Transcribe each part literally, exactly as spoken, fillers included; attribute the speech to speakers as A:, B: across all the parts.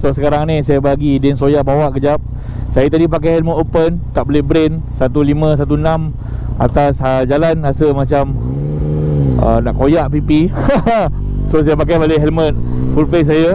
A: So sekarang ni saya bagi Din Soya bawa kejap. Saya tadi pakai helmet open, tak boleh brain seratus lima, seratus enam atas ha, jalan, rasa macam uh, nak koyak pipi. So saya pakai balik helmet full face saya.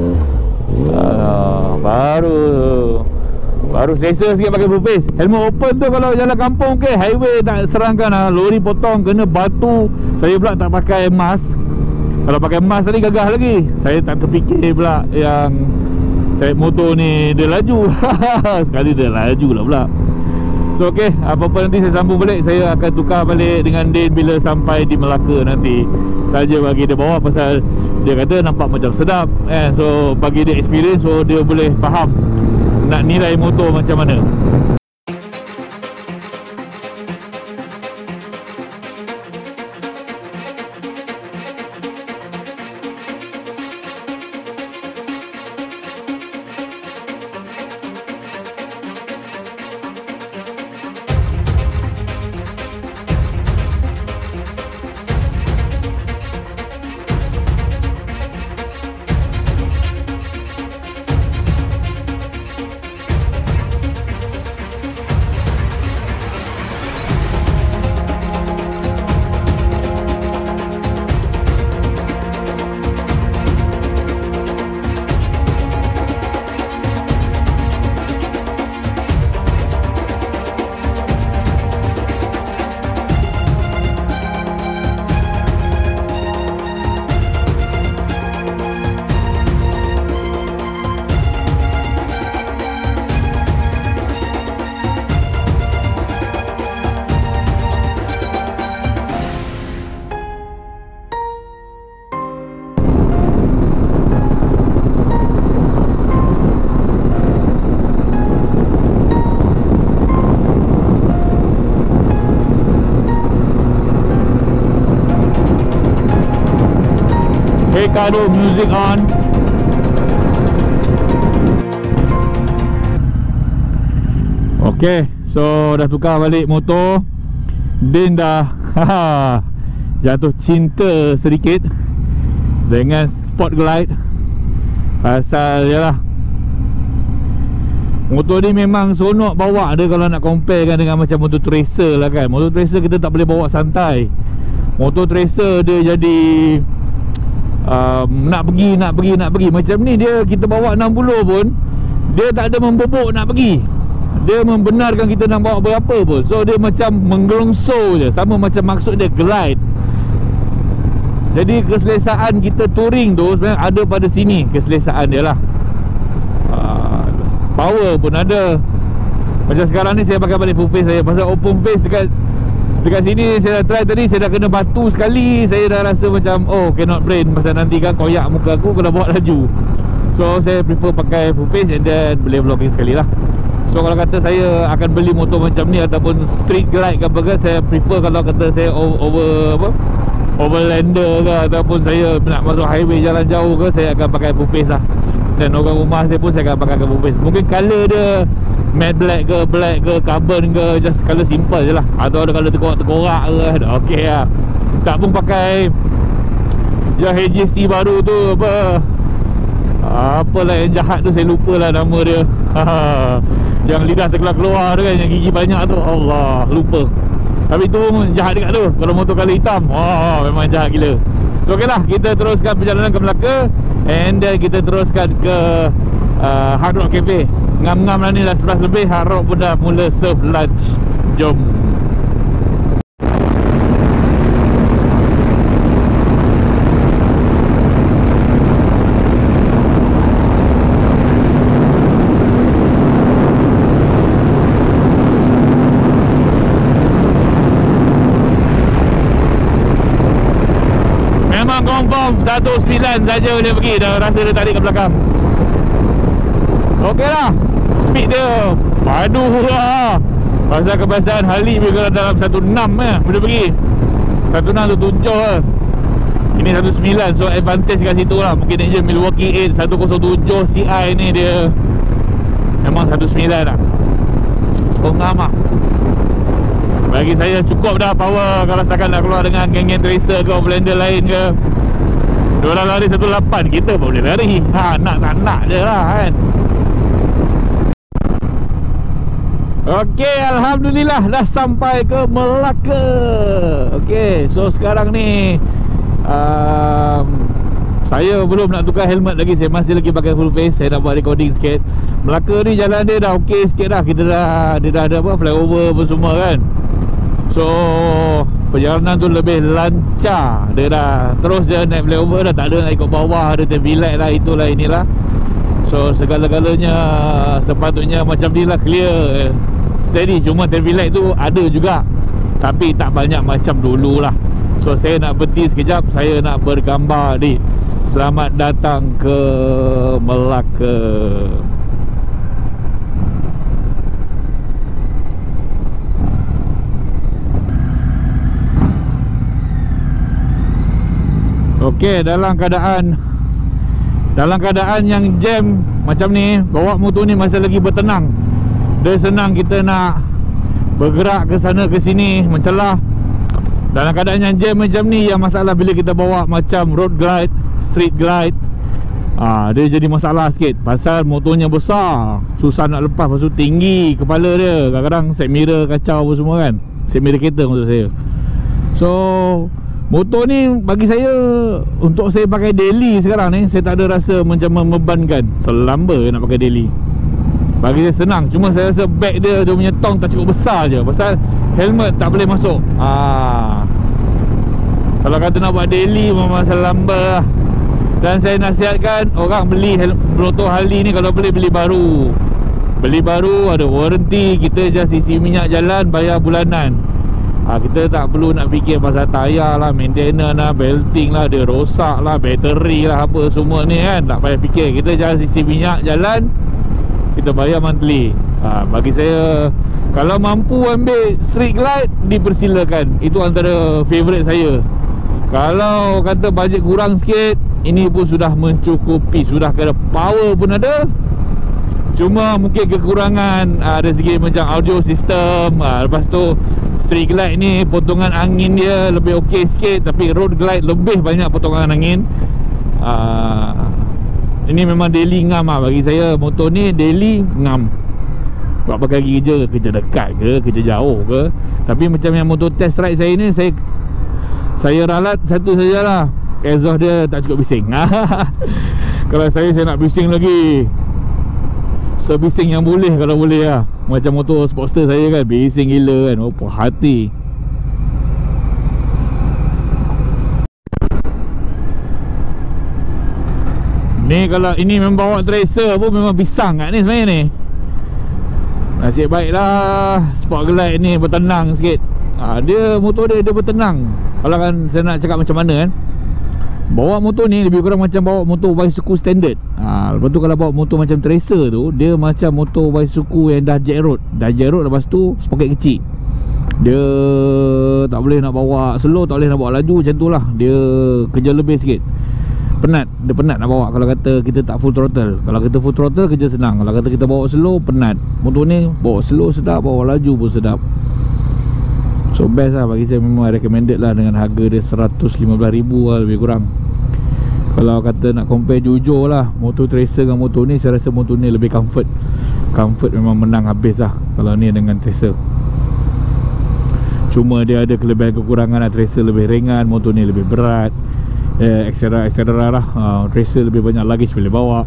A: uh, Baru Baru selesa sikit pakai full face. Helmet open tu kalau jalan kampung ke highway tak serangkan lah, lori potong kena batu. Saya pula tak pakai mask. Kalau pakai mask tadi gagah lagi. Saya tak terfikir pula yang saya motor ni dia laju. Sekali dia laju lah pula. So ok, apa-apa nanti saya sambung balik. Saya akan tukar balik dengan Din bila sampai di Melaka nanti. Saja bagi dia bawa pasal dia kata nampak macam sedap eh. So bagi dia experience, so dia boleh faham nak nilai motor macam mana. Ricardo music on. Okay, so dah tukar balik motor. Din dah jatuh cinta sedikit dengan Sport Glide. Pasal yalah, motor ni memang seronok bawa dia kalau nak compare kan dengan macam motor Tracer lah kan. Motor Tracer kita tak boleh bawa santai. Motor Tracer dia jadi Um, nak pergi, nak pergi, nak pergi. Macam ni dia, kita bawa enam puluh pun dia tak ada membobok nak pergi. Dia membenarkan kita nak bawa berapa pun. So dia macam menggelongso je. Sama macam maksud dia glide. Jadi keselesaan kita touring tu sebenarnya ada pada sini. Keselesaan dia lah. uh, Power pun ada. Macam sekarang ni saya pakai balik full face saya. Pasal open face dekat Dekat sini saya dah try tadi, saya dah kena batu sekali. Saya dah rasa macam oh cannot brain. Pasal nanti kan koyak muka aku kena bawa laju. So saya prefer pakai full face and then boleh vlogging sekali lah. So kalau kata saya akan beli motor macam ni ataupun street glide ke apa ke, saya prefer kalau kata saya over apa overlander ke ataupun saya nak masuk highway jalan jauh ke, saya akan pakai full face lah. Dan orang rumah saya pun saya akan pakai full face. Mungkin colour dia matte black ke, black ke, carbon ke, just colour simple je lah. Atau ada colour terkorak-terkorak ke, okey lah. Tak pun pakai yang H J C baru tu apa, apalah yang jahat tu, saya lupa lah nama dia. Yang lidah terkeluar-keluar tu kan, yang gigi banyak tu, Allah, lupa. Tapi tu jahat dekat tu. Kalau motor colour hitam, wah, memang jahat gila. So ok lah, kita teruskan perjalanan ke Melaka. And then kita teruskan ke uh, Hard Rock Cafe. Ngam-ngam lah ni dah sebelas lebih. Hard Rock pun dah mula serve lunch. Jom. Memang confirm satu sembilan saja dia pergi. Dah rasa dia tarik ke belakang. Okey lah, speed dia padu lah. Pasal kebiasaan Harley bila dalam satu enam eh, boleh pergi satu enam, satu tujuh lah. Ini satu sembilan, so advantage kat situ lah. Mungkin engine Milwaukee eight satu kosong tujuh C I ni dia memang satu sembilan lah. Cukup ngam lah. Bagi saya cukup dah power. Kalau setakat nak keluar dengan geng-geng Tracer ke, Blender lain ke, Diorang lari seratus lapan, kita pun boleh lari. Ha, nak tak nak je lah kan. Okey, Alhamdulillah dah sampai ke Melaka. Okey, so sekarang ni um, saya belum nak tukar helmet lagi. Saya masih lagi pakai full face. Saya nak buat recording sikit. Melaka ni jalan dia dah okey sikit dah. Kita dah, dia dah ada apa, flyover apa semua kan. So perjalanan tu lebih lancar. Dia dah terus je naik flyover dah. Tak ada nak ikut bawah. Ada T V light lah, itulah inilah. So segala-galanya sepatutnya macam ni lah, clear, steady. Cuma T V light tu ada juga, tapi tak banyak macam dulu lah. So saya nak berhenti sekejap. Saya nak bergambar ni. Selamat datang ke Melaka. Okey, dalam keadaan Dalam keadaan yang jam macam ni, bawa motor ni masih lagi bertenang. Dia senang kita nak bergerak ke sana ke sini, mencelah. Dalam keadaan yang jam macam ni, yang masalah bila kita bawa macam road glide, street glide, ah, dia jadi masalah sikit. Pasal motornya besar, susah nak lepas. Lepas tu tinggi kepala dia. Kadang-kadang set mirror kacau apa semua kan. Set mirror kereta maksud saya. So motor ni bagi saya, untuk saya pakai daily sekarang ni, saya tak ada rasa macam membebankan. Selamba nak pakai daily, bagi saya senang. Cuma saya rasa bag dia, dia punya tong tak cukup besar je. Pasal helmet tak boleh masuk. Ah, kalau kata nak buat daily memang selamba lah. Dan saya nasihatkan orang beli motor Harley ni, kalau boleh beli baru. Beli baru, ada warranty. Kita just isi minyak jalan, bayar bulanan. ha, Kita tak perlu nak fikir pasal tayar lah, maintenance lah, belting lah, dia rosak lah, bateri lah, apa semua ni kan. Tak payah fikir. Kita just isi minyak jalan, kita bayar monthly. ha, Bagi saya, kalau mampu ambil street glide, dipersilakan. Itu antara favourite saya. Kalau kata bajet kurang sikit, ini pun sudah mencukupi. Sudah kira power pun ada. Cuma mungkin kekurangan aa, dari segi macam audio system. aa, Lepas tu street glide ni potongan angin dia lebih okey sikit. Tapi road glide lebih banyak potongan angin. aa, Ini memang daily ngam lah. Bagi saya motor ni daily ngam. Buat pagi kerja, kerja dekat ke, kerja jauh ke. Tapi macam yang motor test ride saya ni, Saya Saya ralat satu sajalah, exhaust dia tak cukup bising. Kalau saya, saya nak bising lagi, sebising yang boleh kalau boleh lah. Macam motor Sportster saya kan, bising gila kan. Apa hati. Ni kalau ini membawa tracer pun memang pisang kat ni sebenarnya ni. Nasib baiklah Sport Glide ni bertenang sikit. ha, Dia motor dia, dia bertenang. Kalau kan saya nak cakap macam mana kan, bawa motor ni lebih kurang macam bawa motor Vaizuku standard. ha, Lepas tu kalau bawa motor macam Tracer tu, dia macam motor Vaizuku yang dah jet road. Dah jet road, lepas tu sprocket kecil. Dia tak boleh nak bawa slow, tak boleh nak bawa laju, macam tu lah. Dia kerja lebih sikit. Penat, dia penat nak bawa kalau kata kita tak full throttle. Kalau kita full throttle, kerja senang. Kalau kata kita bawa slow, penat. Motor ni bawa slow sedap, bawa laju pun sedap. So best lah bagi saya, memang recommended lah. Dengan harga dia seratus lima belas ribu lah lebih kurang. Kalau kata nak compare jujur lah, motor Tracer dengan motor ni, saya rasa motor ni lebih comfort. Comfort memang menang habis lah kalau ni dengan Tracer. Cuma dia ada kelebihan kekurangan lah. Tracer lebih ringan, motor ni lebih berat, eh, et cetera et cetera lah. uh, Tracer lebih banyak luggage boleh bawa.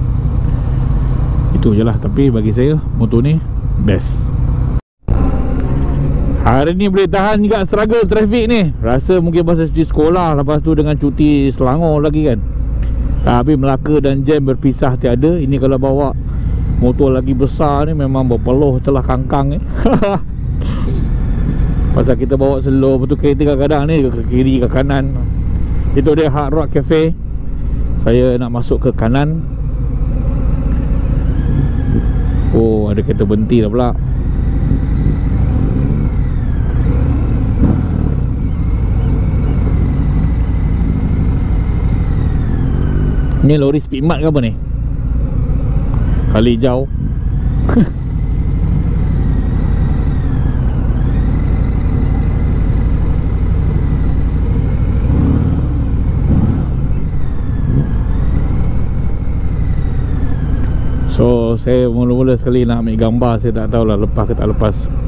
A: Itu je lah. Tapi bagi saya motor ni best. Hari ni boleh tahan juga struggle trafik ni. Rasa mungkin pasal cuti sekolah, lepas tu dengan cuti Selangor lagi kan. Tapi Melaka dan jam berpisah tiada. Ini kalau bawa motor lagi besar ni, memang berpeluh celah kangkang ni. Pasal kita bawa slow, lepas tu kereta kadang-kadang ni ke kiri ke kanan. Itu dia Hard Rock Cafe. Saya nak masuk ke kanan. Oh, ada kereta berhenti dah pula. Ni lori Speedmart ke apa ni? Kali hijau. Saya mula-mula sekali nak ambil gambar, saya tak tahulah lepas ke tak lepas.